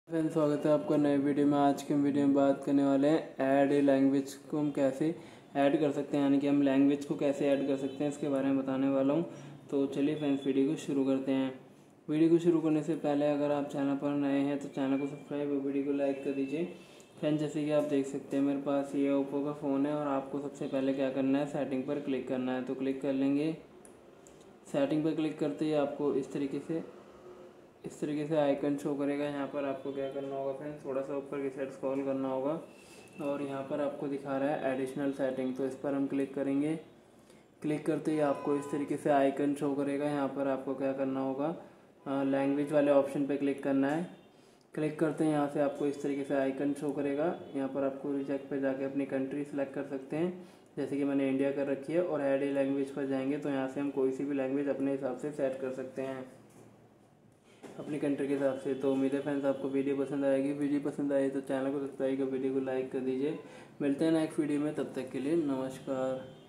Friends, स्वागत है आपका नए वीडियो में। आज के वीडियो में बात करने वाले हैं ऐड ए लैंग्वेज को हम कैसे ऐड कर सकते हैं, यानी कि हम लैंग्वेज को कैसे ऐड कर सकते हैं इसके बारे में बताने वाला हूं। तो चलिए फ्रेंड्स, वीडियो को शुरू करते हैं। वीडियो को शुरू करने से पहले अगर आप चैनल पर नए हैं तो चैनल को सब्सक्राइब और वीडियो को लाइक कर दीजिए। फ्रेंड्स, जैसे कि आप देख सकते हैं मेरे पास ये ओप्पो का फ़ोन है और आपको सबसे पहले क्या करना है, सेटिंग पर क्लिक करना है। तो क्लिक कर लेंगे। सेटिंग पर क्लिक करते ही आपको इस तरीके से आइकन शो करेगा। यहाँ पर आपको क्या करना होगा फ्रेंड्स, थोड़ा सा ऊपर की साइड स्क्रॉल करना होगा और यहाँ पर आपको दिखा रहा है एडिशनल सेटिंग, तो इस पर हम क्लिक करेंगे। क्लिक करते ही आपको इस तरीके से आइकन शो करेगा। यहाँ पर आपको क्या करना होगा, लैंग्वेज वाले ऑप्शन पे क्लिक करना है। क्लिक करते हैं, यहाँ से आपको इस तरीके से आइकन शो करेगा। यहाँ पर आपको रिजेक्ट पे जाके अपनी कंट्री सेलेक्ट कर सकते हैं, जैसे कि मैंने इंडिया कर रखी है। और ऐड ए लैंग्वेज पर जाएंगे तो यहाँ से हम कोई सी भी लैंग्वेज अपने हिसाब से सेट कर सकते हैं अपनी कंट्री के हिसाब से। तो उम्मीद है फ्रेंड्स आपको वीडियो पसंद आएगी। वीडियो पसंद आए तो चैनल को सब्सक्राइब कर वीडियो को लाइक कर दीजिए। मिलते हैं नेक्स्ट वीडियो में, तब तक के लिए नमस्कार।